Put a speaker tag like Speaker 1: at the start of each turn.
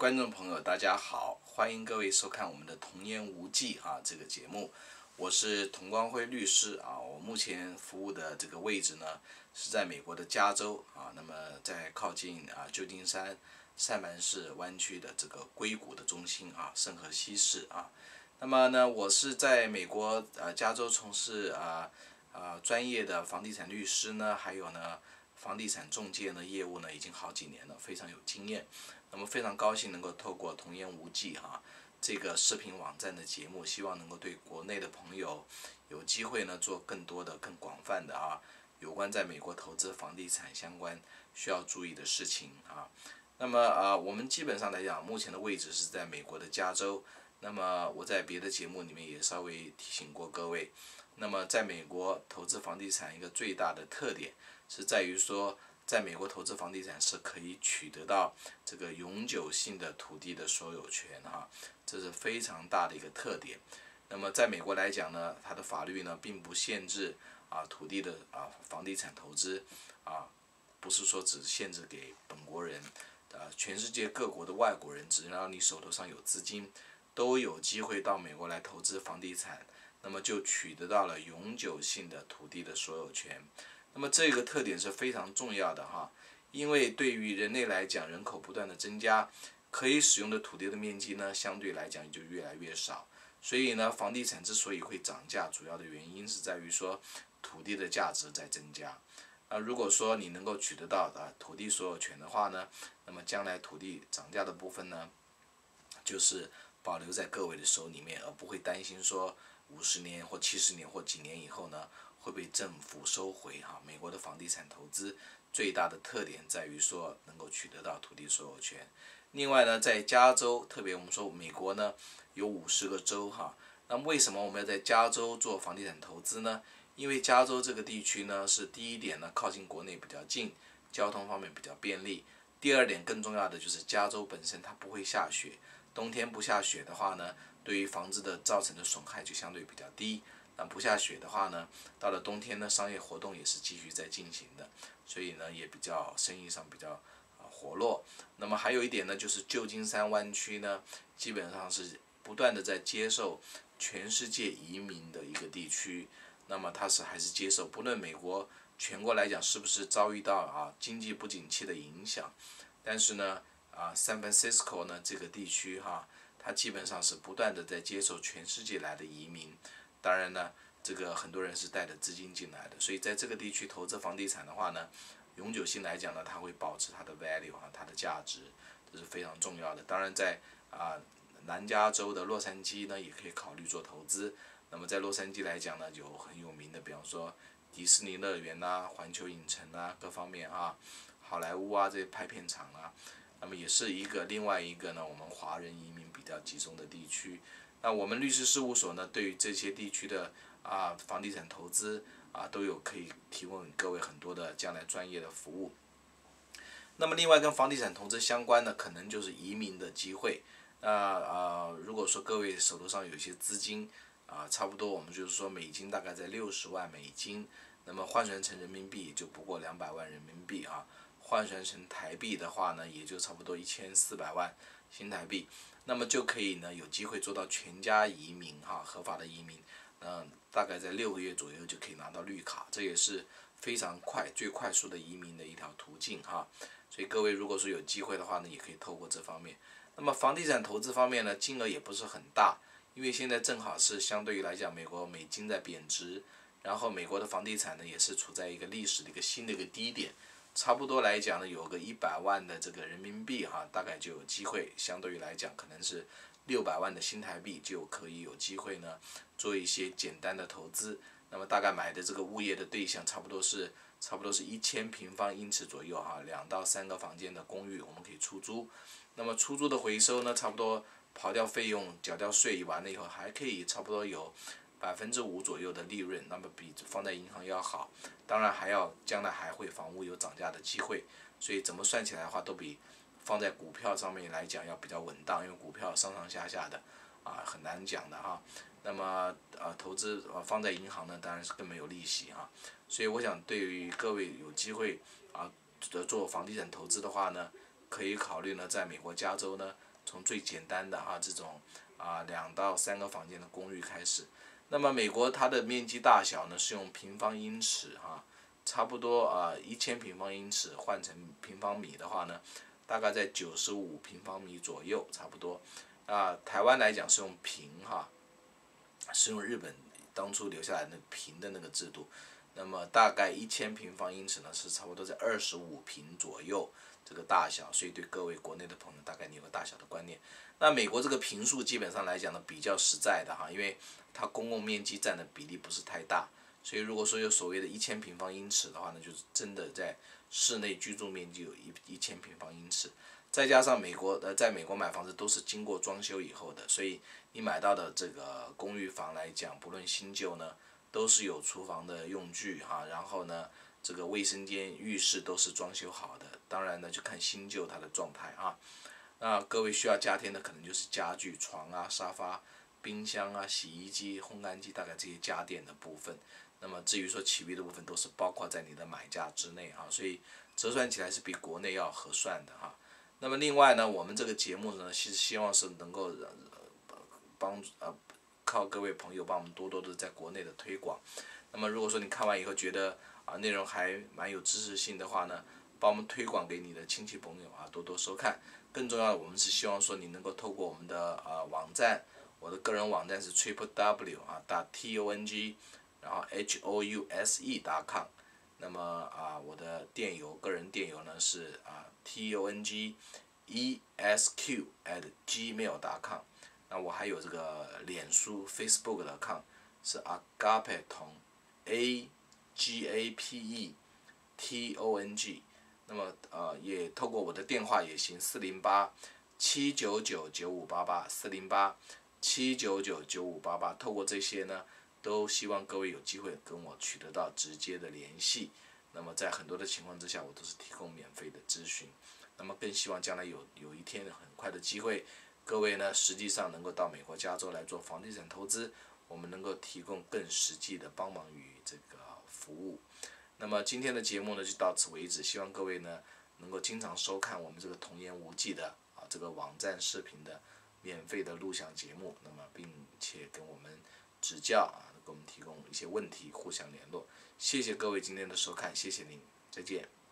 Speaker 1: 观众朋友，大家好，欢迎各位收看我们的童言无忌这个节目。我是童光辉律师我目前服务的这个位置呢是在美国的加州那么在靠近旧金山塞曼市湾区的这个硅谷的中心圣荷西市那么呢，我是在美国加州从事专业的房地产律师呢，还有呢房地产中介呢业务呢已经好几年了，非常有经验。那么非常高兴能够透过童言无忌这个视频网站的节目，希望能够对国内的朋友有机会呢做更多的、更广泛的有关在美国投资房地产相关需要注意的事情那么我们基本上来讲，目前的位置是在美国的加州。那么我在别的节目里面也稍微提醒过各位，那么在美国投资房地产一个最大的特点是在于说，在美国投资房地产是可以取得到这个永久性的土地的所有权这是非常大的一个特点。那么在美国来讲呢，它的法律呢并不限制土地的房地产投资不是说只限制给本国人全世界各国的外国人，只要你手头上有资金，都有机会到美国来投资房地产，那么就取得到了永久性的土地的所有权。那么这个特点是非常重要的因为对于人类来讲，人口不断的增加，可以使用的土地的面积呢，相对来讲也就越来越少。所以呢，房地产之所以会涨价，主要的原因是在于说土地的价值在增加。如果说你能够取得到土地所有权的话呢，那么将来土地涨价的部分呢，就是保留在各位的手里面，而不会担心说50年或70年或几年以后呢会被政府收回美国的房地产投资最大的特点在于说能够取得到土地所有权。另外呢，在加州，特别我们说美国呢有50个州那么为什么我们要在加州做房地产投资呢？因为加州这个地区呢是第一点呢靠近国内比较近，交通方面比较便利。第二点更重要的就是加州本身它不会下雪，冬天不下雪的话呢，对于房子的造成的损害就相对比较低。那不下雪的话呢，到了冬天呢，商业活动也是继续在进行的，所以呢也比较生意上比较活络。那么还有一点呢，就是旧金山湾区呢，基本上是不断的在接受全世界移民的一个地区。那么它还是接受，不论美国全国来讲是不是遭遇到经济不景气的影响，但是呢San Francisco 呢这个地区它基本上是不断的在接受全世界来的移民。当然呢，这个很多人是带着资金进来的，所以在这个地区投资房地产的话呢，永久性来讲呢，它会保持它的 value 它的价值，这是非常重要的。当然在南加州的洛杉矶呢，也可以考虑做投资。那么在洛杉矶来讲呢，有很有名的，比方说迪士尼乐园环球影城各方面好莱坞这些拍片厂那么也是另外一个呢，我们华人移民比较集中的地区。那我们律师事务所呢，对于这些地区的房地产投资都有可以提供各位很多的将来专业的服务。那么另外跟房地产投资相关的，可能就是移民的机会。如果说各位手头上有一些资金差不多我们就是说美金大概在60万美金，那么换算成人民币也就不过200万人民币换算成台币的话呢，也就差不多1400万新台币。那么就可以呢有机会做到全家移民合法的移民，大概在6个月左右就可以拿到绿卡，这也是非常最快速的移民的一条途径所以各位如果说有机会的话呢，也可以透过这方面。那么房地产投资方面呢，金额也不是很大，因为现在正好是相对于来讲，美国美金在贬值，然后美国的房地产呢也是处在一个历史的新的一个低点。差不多来讲呢，有个100万的这个人民币大概就有机会，相对于来讲可能是600万的新台币就可以有机会呢做一些简单的投资。那么大概买的这个物业的对象差不多是1000平方英尺左右2到3个房间的公寓，我们可以出租。那么出租的回收呢，差不多刨掉费用、缴掉税完了以后，还可以差不多有5%左右的利润，那么比放在银行要好。当然将来还会房屋有涨价的机会，所以怎么算起来的话，都比放在股票上面来讲要比较稳当，因为股票上上下下的很难讲的那么投资放在银行呢，当然是更没有利息所以我想对于各位有机会做房地产投资的话呢，可以考虑呢在美国加州呢从最简单的这种2到3个房间的公寓开始。那么美国它的面积大小呢是用平方英尺差不多1000平方英尺换成平方米的话呢，大概在95平方米左右差不多。台湾来讲是用平是用日本当初留下来的平的那个制度。那么大概1000平方英尺呢是差不多在25平左右这个大小，所以对各位国内的朋友大概你有个大小的观念。那美国这个平数基本上来讲呢比较实在的因为它公共面积占的比例不是太大，所以如果说有所谓的1000平方英尺的话呢，就是真的在室内居住面积有1000平方英尺。再加上在美国买房子都是经过装修以后的，所以你买到的这个公寓房来讲，不论新旧呢，都是有厨房的用具然后呢，这个卫生间、浴室都是装修好的。当然呢，就看新旧它的状态那各位需要加添的可能就是家具、床沙发、冰箱洗衣机、烘干机，大概这些家电的部分。那么至于说其余的部分都是包括在你的买价之内所以折算起来是比国内要合算的那么另外呢，我们这个节目呢，其实希望是能够靠各位朋友帮我们多多的在国内的推广。那么如果说你看完以后觉得内容还蛮有知识性的话呢，帮我们推广给你的亲戚朋友多多收看。更重要的，我们是希望说你能够透过我们的网站，我的个人网站是 www.tong 然后 house.com。那么我的个人电邮呢是tong esq@gmail.com。那我还有这个脸书 Facebook 的 account 是 agapeton AGAPETONG。那么也透过我的电话也行，408-799-9588，408-799-9588。透过这些呢，都希望各位有机会跟我取得到直接的联系。那么在很多的情况之下，我都是提供免费的咨询。那么更希望将来有一天很快的机会，各位呢实际上能够到美国加州来做房地产投资，我们能够提供更实际的帮忙与这个服务。那么今天的节目呢就到此为止，希望各位呢能够经常收看我们这个童言无忌的这个网站视频的免费的录像节目，那么并且跟我们指教给我们提供一些问题，互相联络。谢谢各位今天的收看，谢谢您，再见。